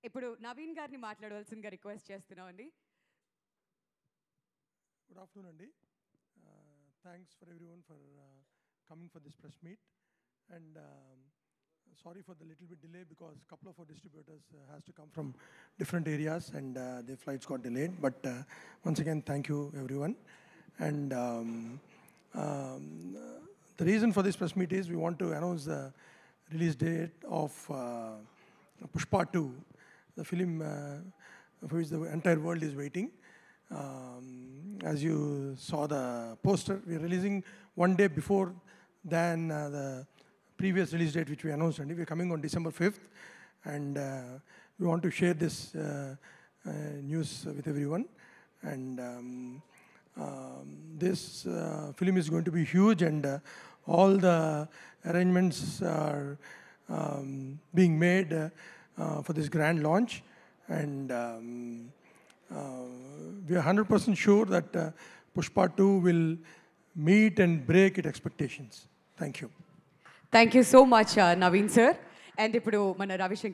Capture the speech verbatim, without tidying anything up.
ఇప్పుడు నవీన్ గారిని మాట్లాడవలసిందిగా రిక్వెస్ట్ చేస్తున్నామండి. Good afternoon, Andy. Uh, thanks for everyone for uh, coming for this press meet. And um, sorry for the little bit delay because a couple of our distributors uh, has to come from different areas and uh, their flights got delayed. But uh, once again, thank you everyone. And um, um, the reason for this press meet is we want to announce the release date of uh, Pushpa two, the film uh, for which the entire world is waiting. Um, as you saw the poster, we are releasing one day before than uh, the previous release date which we announced. And we are coming on December fifth, and uh, we want to share this uh, uh, news with everyone. And um, um, this uh, film is going to be huge, and uh, all the arrangements are um, being made uh, uh, for this grand launch. And um, Uh, we are one hundred percent sure that uh, Pushpa two will meet and break its expectations. Thank you. Thank you so much, uh, Naveen sir. And ఇప్పుడు మన రవిశంకర్